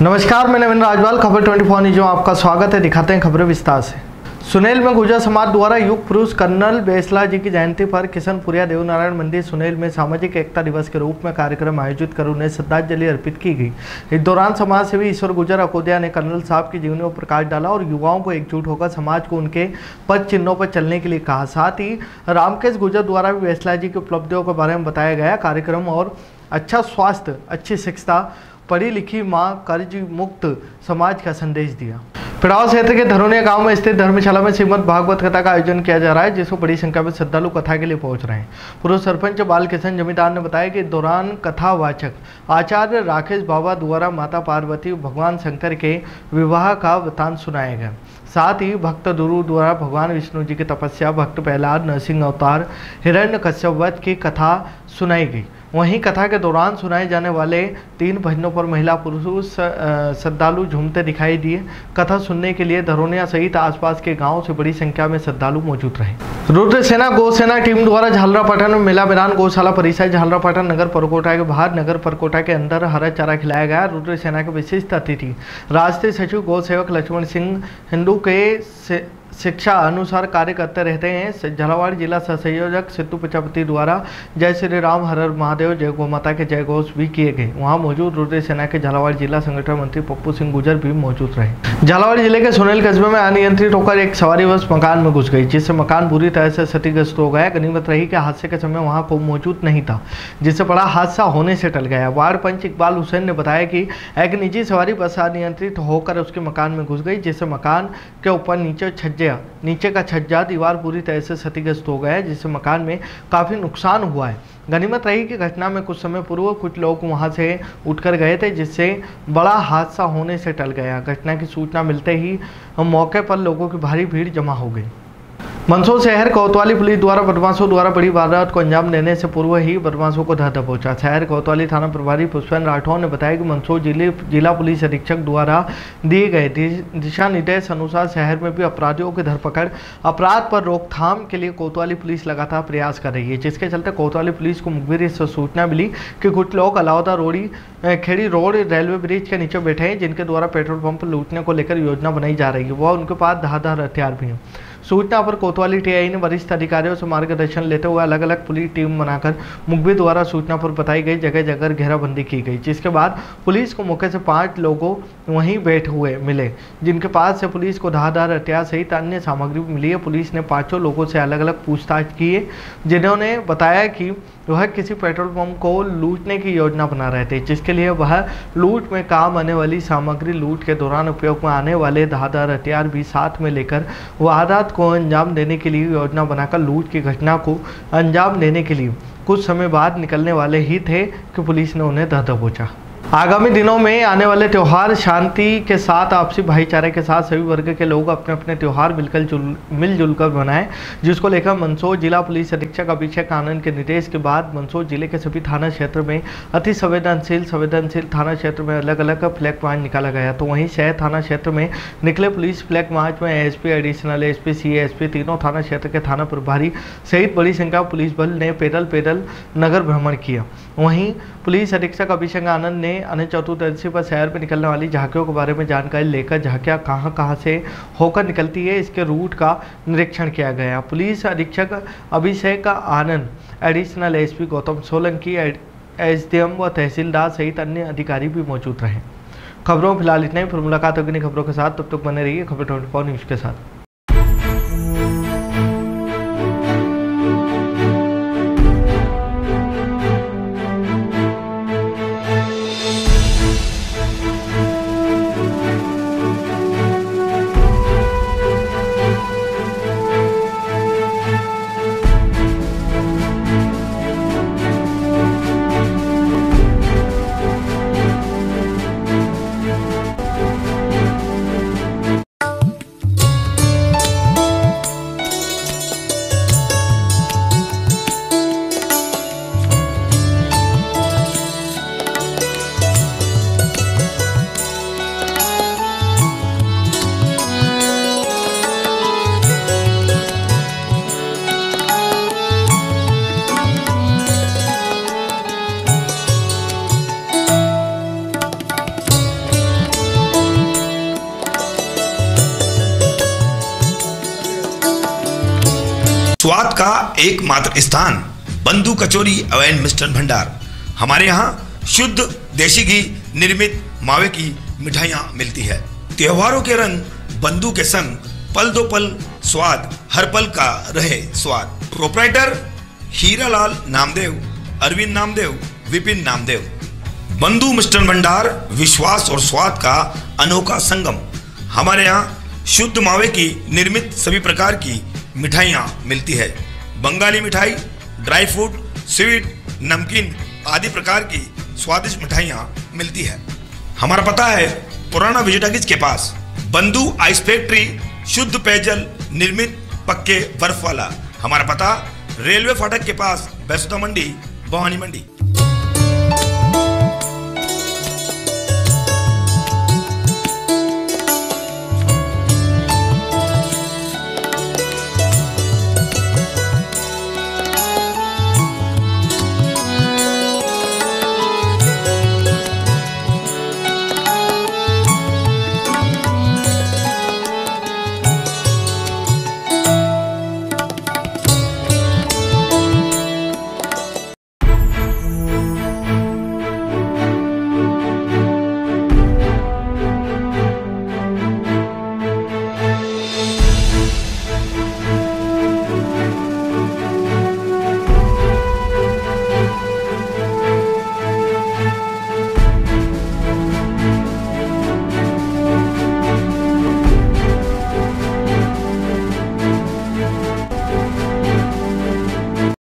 नमस्कार, मैं नवीन राजवाल, खबर 24 न्यूज में आपका स्वागत है। दिखाते हैं खबरें विस्तार से। सुनेल में गुर्जर समाज द्वारा युग पुरुष कर्नल बेसला जी की जयंती पर किशनपुरिया देवनारायण मंदिर सुनेल में सामाजिक एकता दिवस के रूप में कार्यक्रम आयोजित कर उन्हें श्रद्धांजलि अर्पित की गई। इस दौरान समाज सेवी ईश्वर गुर्जर अकोदिया ने कर्नल साहब की जीवनी पर प्रकाश डाला और युवाओं को एकजुट होकर समाज को उनके पद चिन्हों पर चलने के लिए कहा। साथ ही रामकेश गुर्जर द्वारा भी बेसला जी की उपलब्धियों के बारे में बताया गया। कार्यक्रम और अच्छा स्वास्थ्य, अच्छी शिक्षा, पढ़ी लिखी माँ, कर्ज मुक्त समाज का संदेश दिया। पिड़ाव क्षेत्र के धरोनिया गांव में स्थित धर्मशाला में श्रीमद् भागवत कथा का आयोजन किया जा रहा है, जिसको बड़ी संख्या में श्रद्धालु कथा के लिए पहुंच रहे हैं। पूर्व सरपंच बालकिशन जमींदार ने बताया कि इस दौरान कथावाचक आचार्य राकेश बाबा द्वारा माता पार्वती भगवान शंकर के विवाह का वृतांत सुनाया गया। साथ ही भक्त दुरु द्वारा भगवान विष्णु जी की तपस्या, भक्त प्रहलाद, नरसिंह अवतार, हिरण्यकश्यप वध की कथा सुनाई गई। वहीं कथा के दौरान सुनाए जाने वाले 3 भजनों पर महिला पुरुष श्रद्धालु झूमते दिखाई दिए। कथा सुनने के लिए धरोनिया सहित आसपास के गांवों से बड़ी संख्या में श्रद्धालु मौजूद रहे। रुद्र सेना गौसेना टीम द्वारा झालरापाटन में मेला मैदान गौशाला परिसर झालरापाटन नगर परकोटा के बाहर नगर परकोटा के अंदर हरा चारा खिलाया गया। रुद्र सेना के विशिष्ट अतिथि राष्ट्रीय सचिव गौ सेवक लक्ष्मण सिंह हिंदू के शिक्षा अनुसार कार्य करते रहते हैं। झालावाड़ जिला सहसंयोजक सिद्धू प्रजापति द्वारा जय श्री राम, हर हर महादेव, जय गौ माता के जय घोष भी किए गए। वहां मौजूद रुद्र सेना के झालावाड़ जिला संगठन मंत्री पप्पू सिंह गुर्जर भी मौजूद रहे। झालावाड़ जिले के सुनेल कस्बे में अनियंत्रित होकर एक सवारी बस मकान में घुस गई, जिससे मकान बुरी तरह से क्षतिग्रस्त हो गया। गनीमत रही कि हादसे के समय वहां कोई मौजूद नहीं था, जिससे बड़ा हादसा होने से टल गया। वार्ड पंच इकबाल हुसैन ने बताया कि एक निजी सवारी बस अनियंत्रित होकर उसके मकान में घुस गई, जिससे मकान के ऊपर नीचे का छज्जा दीवार पूरी तरह से क्षतिग्रस्त हो गया है, जिससे मकान में काफ़ी नुकसान हुआ है। गनीमत रही कि घटना में कुछ समय पूर्व कुछ लोग वहां से उठकर गए थे, जिससे बड़ा हादसा होने से टल गया। घटना की सूचना मिलते ही मौके पर लोगों की भारी भीड़ जमा हो गई। मंदसौर शहर कोतवाली पुलिस द्वारा बदमाशों द्वारा बड़ी वारदात को अंजाम देने से पूर्व ही बदमाशों को धर दबोचा। शहर कोतवाली थाना प्रभारी पुष्पेंद्र राठौर ने बताया कि मंदसौर जिला पुलिस अधीक्षक द्वारा दिए गए दिशा निर्देश अनुसार शहर में भी अपराधियों की धरपकड़, अपराध पर रोकथाम के लिए कोतवाली पुलिस लगातार प्रयास कर रही है, जिसके चलते कोतवाली पुलिस को मुखबिर से सूचना मिली कि कुछ लोग अलाउद्दीन रोड़ी खेड़ी रोड रेलवे ब्रिज के नीचे बैठे हैं, जिनके द्वारा पेट्रोल पंप लूटने को लेकर योजना बनाई जा रही है। वह उनके पास धारदार हथियार भी हैं। सूचना पर कोतवाली टीआई ने वरिष्ठ अधिकारियों से मार्गदर्शन लेते हुए अलग अलग पुलिस टीम बनाकर मुखबिर द्वारा सूचना पर बताई गई जगह जगह घेराबंदी की गई, जिसके बाद पुलिस को मौके से 5 लोगों वहीं बैठे हुए मिले, जिनके पास से पुलिस को धारदार हथियार सहित अन्य सामग्री मिली है। पुलिस ने 5 लोगों से अलग अलग पूछताछ की है, जिन्होंने बताया कि वह किसी पेट्रोल पंप को लूटने की योजना बना रहे थे, जिसके लिए वह लूट में काम आने वाली सामग्री, लूट के दौरान उपयोग में आने वाले धारदार हथियार भी साथ में लेकर वारदात को अंजाम देने के लिए योजना बनाकर लूट की घटना को अंजाम देने के लिए कुछ समय बाद निकलने वाले ही थे कि पुलिस ने उन्हें धर दबोचा। आगामी दिनों में आने वाले त्यौहार शांति के साथ, आपसी भाईचारे के साथ सभी वर्ग के लोग अपने अपने त्यौहार मिलजुल कर मनाएं, जिसको लेकर मंदसौर जिला पुलिस अधीक्षक अभिषेक आनंद के निर्देश के बाद मंदसौर जिले के सभी थाना क्षेत्र में अति संवेदनशील थाना क्षेत्र में अलग अलग फ्लैग मार्च निकाला गया। तो वहीं शहर थाना क्षेत्र में निकले पुलिस फ्लैग मार्च में एसपी, एडिशनल एसपी, सीएसपी, तीनों थाना क्षेत्र के थाना प्रभारी सहित बड़ी संख्या पुलिस बल ने पैदल नगर भ्रमण किया। वहीं पुलिस अधीक्षक अभिषेक आनंद ने अनंत चतुर्दशी पर शहर में निकलने वाली झांकियों के बारे में जानकारी लेकर झांकियां कहां से होकर निकलती है, इसके रूट का निरीक्षण किया गया। पुलिस अधीक्षक Abhishek Anand, additional SP Gautam Solanki, SDM व तहसीलदार सहित अन्य अधिकारी भी मौजूद रहे। खबरों फिलहाल इतना ही। फिर मुलाकात होगी नई खबरों के साथ, तब तक बने रहिए खबर 24 न्यूज के साथ। स्वाद का एकमात्र स्थान बंधु कचौरी एवं मिष्ठान भंडार। हमारे यहाँ शुद्ध देशी घी निर्मित मावे की मिठाइयाँ मिलती है। त्योहारों के रंग बंधु के संग पल दो पल स्वाद, हर पल का रहे स्वाद। प्रोप्राइटर हीरालाल नामदेव, अरविंद नामदेव, विपिन नामदेव। बंधु मिष्ठान भंडार विश्वास और स्वाद का अनोखा संगम। हमारे यहाँ शुद्ध मावे की निर्मित सभी प्रकार की मिठाइयाँ मिलती है। बंगाली मिठाई, ड्राई फ्रूट, स्वीट, नमकीन आदि प्रकार की स्वादिष्ट मिठाइयाँ मिलती है। हमारा पता है पुराना विजयटागिज के पास। बंधु आइस फैक्ट्री, शुद्ध पेयजल निर्मित पक्के बर्फ वाला। हमारा पता रेलवे फाटक के पास, बैसुदा मंडी, भवानी मंडी।